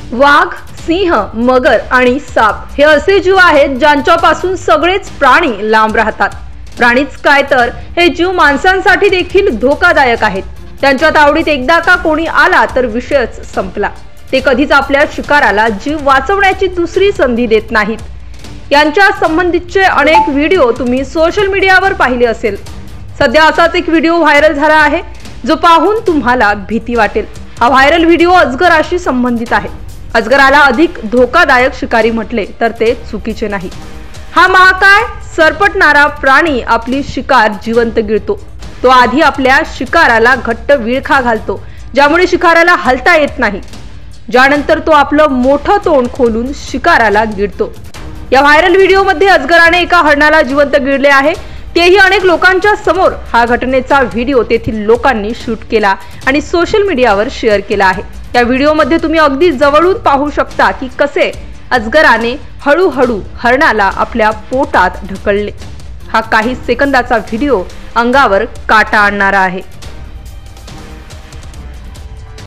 वाघ, सिंह, मगर आणि साप हे असे जीव आहेत ज्यांच्यापासून सगळेच प्राणी लांब राहतात। प्राणीच काय तर हे जीव माणसांसाठी देखील धोकादायक आहेत। त्यांच्या तावडीत एकदा का कोणी आला तर विषयच संपला। ते कधीच आपल्या शिकाराला जीव वाचवण्याची दुसरी संधी देत नाहीत। यांच्या संबंधितचे अनेक व्हिडिओ तुम्ही सोशल मीडियावर पाहिले असेल। सध्या असाच एक व्हिडिओ व्हायरल झाला आहे जो पाहून तुम्हाला भीती वाटेल। हा व्हायरल व्हिडिओ अजगराशी संबंधित आहे। अजगराला अधिक धोकादायक शिकारी म्हटले तर ते चुकीचे नाही। हा महाकाय सरपटणारा प्राणी आपली शिकार जिवंत गिळतो। तो आधी आपल्या शिकाराला घट्ट विळखा घालतो, ज्यामुळे शिकाराला हलता येत नाही। ज्यानंतर तो आपलं मोठं तोंड खोलून शिकाराला गिळतो। या व्हायरल व्हिडिओमध्ये अजगराने एका हरणाला जिवंत गिळले आहे, तेही अनेक लोकांच्या समोर। हा घटनेचा व्हिडिओ तेथील लोकांनी शूट केला आणि सोशल मीडियावर शेअर केला आहे। या व्हिडिओमध्ये तुम्ही अगदी जवळून पाहू शकता की कसे अजगराने हळूहळू हरणाला आपल्या पोटात ढकलले। हा काही सेकंदाचा व्हिडिओ अंगावर काटा आणणारा आहे।